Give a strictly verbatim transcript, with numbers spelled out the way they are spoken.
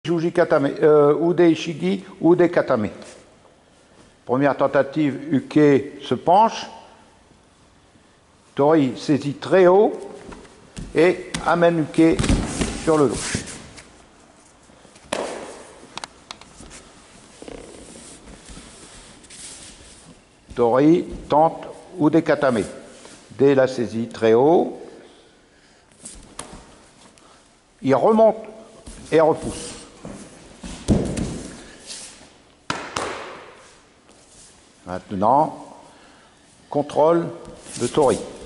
Juji Katame, euh, Ude Ishigi, Ude Katame. Première tentative, Uke se penche, Tori saisit très haut et amène Uke sur le dos. Tori tente Ude Katame. Dès la saisie très haut, il remonte et repousse. Maintenant, contrôle de Tori.